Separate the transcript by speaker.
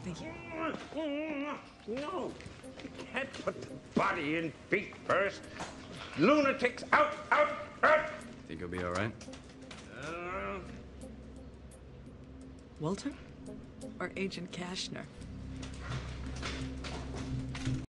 Speaker 1: anything.
Speaker 2: No, you can't put the body in feet first. Lunatics, out, out, out!
Speaker 3: Think he'll be all right?
Speaker 1: Walter? Or Agent Kashner?